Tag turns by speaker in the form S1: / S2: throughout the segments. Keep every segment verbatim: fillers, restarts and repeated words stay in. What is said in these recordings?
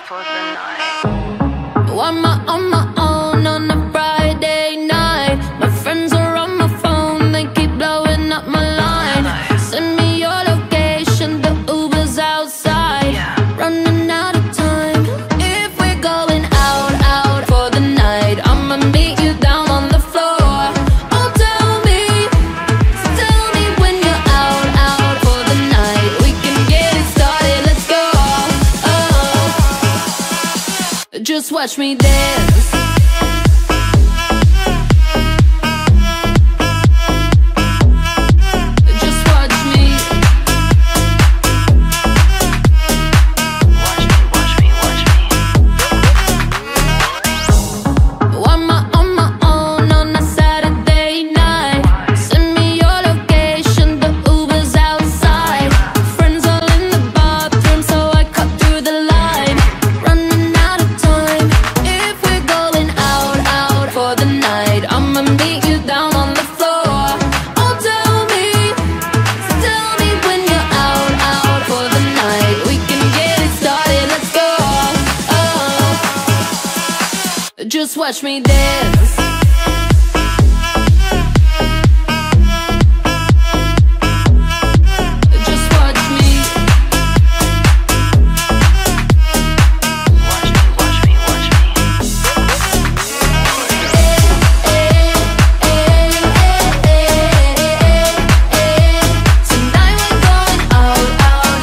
S1: for the night.
S2: Why am I on my own on a Friday night? My friends are on my phone, they keep blowing up my line. Send me your location, the Uber's outside. Running out of time. If we're going out, out for the night, I'ma meet you down on the floor. Oh, tell me, tell me when you're out, out for the night. We can get it started, let's go. Oh, just watch me dance. Just watch me dance. Just watch me. Watch me, watch me, watch me. Tonight we're going out, out.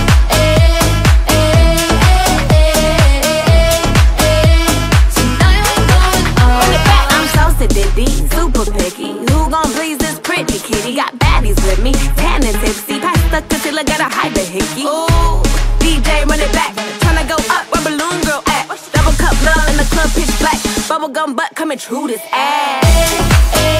S2: Super picky, who gon' please this pretty kitty? Got baddies with me, tan and tipsy. Pass the concealer, gotta hide the hickey. Ooh, D J run it back, tryna go up where balloon girl at. Double cup love in the club, pitch black. Bubblegum butt coming true this ass.